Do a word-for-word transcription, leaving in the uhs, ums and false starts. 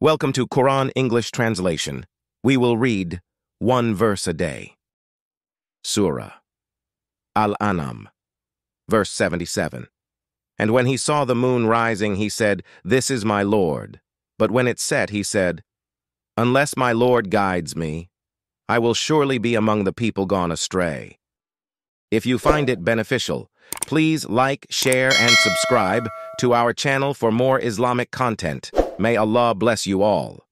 Welcome to Quran English Translation. We will read one verse a day. Surah al-An'ām, verse seventy-seven. And when he saw the moon rising, he said, "This is my Lord." But when it set, he said, "Unless my Lord guides me, I will surely be among the people gone astray." If you find it beneficial, please like, share, and subscribe to our channel for more Islamic content. May Allah bless you all.